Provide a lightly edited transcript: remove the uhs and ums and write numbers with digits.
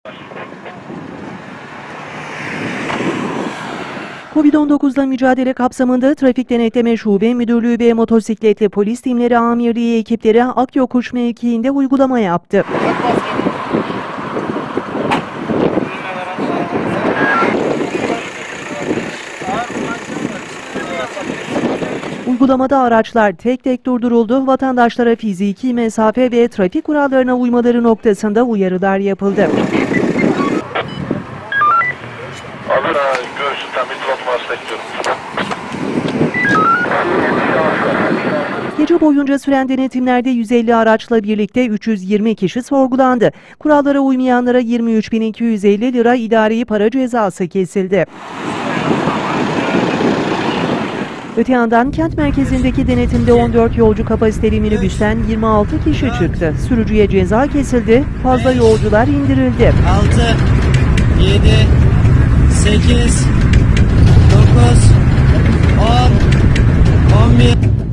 Covid-19'la mücadele kapsamında Trafik Denetleme Şube Müdürlüğü ve Motosikletli Polis Timleri Amirliği ekipleri Akyokuş mevkiinde uygulama yaptı. Uygulamada araçlar tek tek durduruldu, vatandaşlara fiziki mesafe ve trafik kurallarına uymaları noktasında uyarılar yapıldı. Gece boyunca süren denetimlerde 150 araçla birlikte 320 kişi sorgulandı. Kurallara uymayanlara 23.250 lira idari para cezası kesildi. Öte yandan kent merkezindeki denetimde 14 yolcu kapasiteli minibüsten 26 kişi çıktı. Sürücüye ceza kesildi, fazla yolcular indirildi. 6, 7, 8, 9, 10, 11...